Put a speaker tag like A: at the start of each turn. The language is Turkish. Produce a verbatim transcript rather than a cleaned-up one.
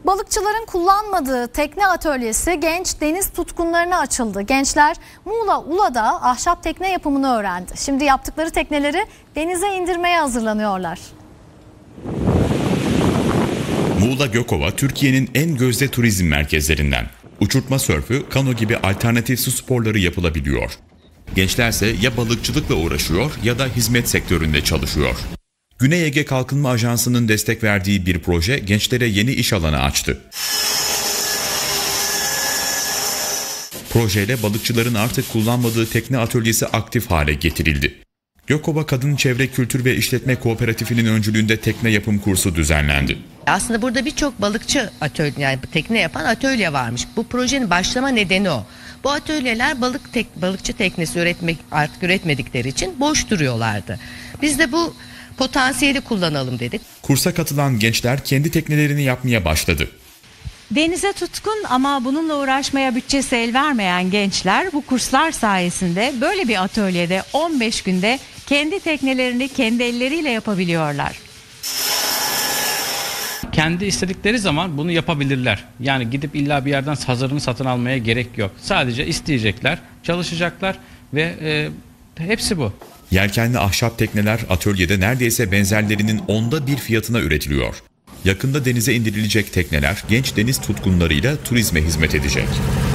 A: Balıkçıların kullanmadığı tekne atölyesi genç deniz tutkunlarına açıldı. Gençler Muğla Ula'da ahşap tekne yapımını öğrendi. Şimdi yaptıkları tekneleri denize indirmeye hazırlanıyorlar.
B: Muğla Gökova Türkiye'nin en gözde turizm merkezlerinden. Uçurtma sörfü, kano gibi alternatif su sporları yapılabiliyor. Gençlerse ya balıkçılıkla uğraşıyor ya da hizmet sektöründe çalışıyor. Güney Ege Kalkınma Ajansı'nın destek verdiği bir proje gençlere yeni iş alanı açtı. Projeyle balıkçıların artık kullanmadığı tekne atölyesi aktif hale getirildi. Gökova Kadın Çevre Kültür ve İşletme Kooperatifinin öncülüğünde tekne yapım kursu düzenlendi.
C: Aslında burada birçok balıkçı atölye, yani tekne yapan atölye varmış. Bu projenin başlama nedeni o. Bu atölyeler balık tek, balıkçı teknesi üretmek artık üretmedikleri için boş duruyorlardı. Biz de bu potansiyeli kullanalım dedik.
B: Kursa katılan gençler kendi teknelerini yapmaya başladı.
D: Denize tutkun ama bununla uğraşmaya bütçesi el vermeyen gençler bu kurslar sayesinde böyle bir atölyede on beş günde kendi teknelerini kendi elleriyle yapabiliyorlar.
E: Kendi istedikleri zaman bunu yapabilirler. Yani gidip illa bir yerden hazırını satın almaya gerek yok. Sadece isteyecekler, çalışacaklar ve e, hepsi bu.
B: Yelkenli ahşap tekneler atölyede neredeyse benzerlerinin onda bir fiyatına üretiliyor. Yakında denize indirilecek tekneler genç deniz tutkunlarıyla turizme hizmet edecek.